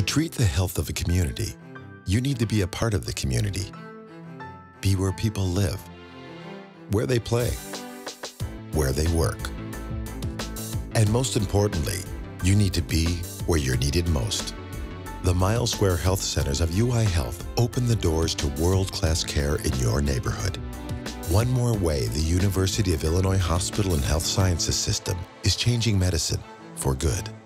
To treat the health of a community, you need to be a part of the community. Be where people live, where they play, where they work. And most importantly, you need to be where you're needed most. The Mile Square Health Centers of UI Health open the doors to world-class care in your neighborhood. One more way the University of Illinois Hospital and Health Sciences System is changing medicine for good.